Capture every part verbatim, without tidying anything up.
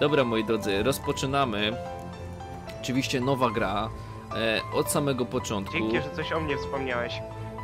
Dobra, moi drodzy, rozpoczynamy. Oczywiście nowa gra. E, od samego początku. Dzięki, że coś o mnie wspomniałeś.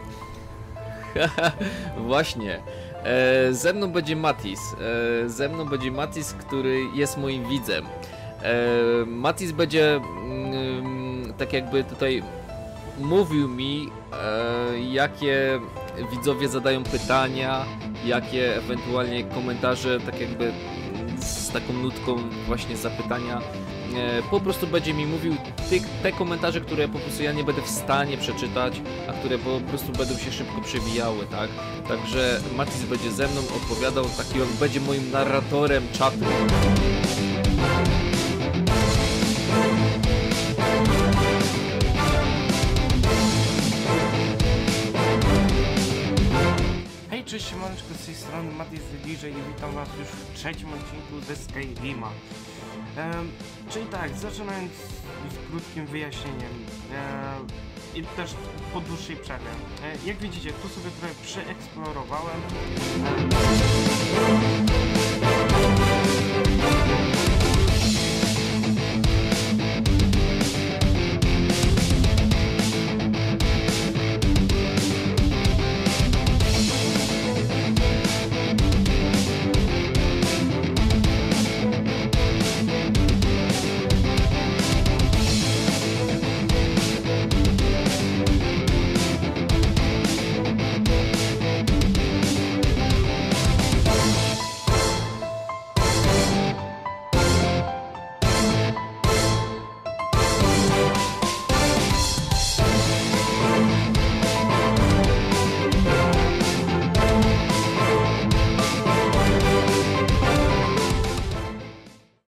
Właśnie. E, ze mną będzie Matis. E, ze mną będzie Matis, który jest moim widzem. E, Matis będzie mm, tak jakby tutaj mówił mi, e, jakie widzowie zadają pytania, jakie ewentualnie komentarze, tak jakby z taką nutką właśnie zapytania. E, po prostu będzie mi mówił ty, te komentarze, które po prostu ja nie będę w stanie przeczytać, a które po prostu będą się szybko przewijały, tak? Także Matis będzie ze mną odpowiadał, taki on będzie moim narratorem czatu. Hej, cześć, siemaneczko, z tej strony Matis D J i witam was już w trzecim odcinku ze Skyrima. Ehm, czyli tak, zaczynając z krótkim wyjaśnieniem ehm, i też po dłuższej przerwie. Ehm, jak widzicie, tu sobie trochę przeeksplorowałem. Ehm,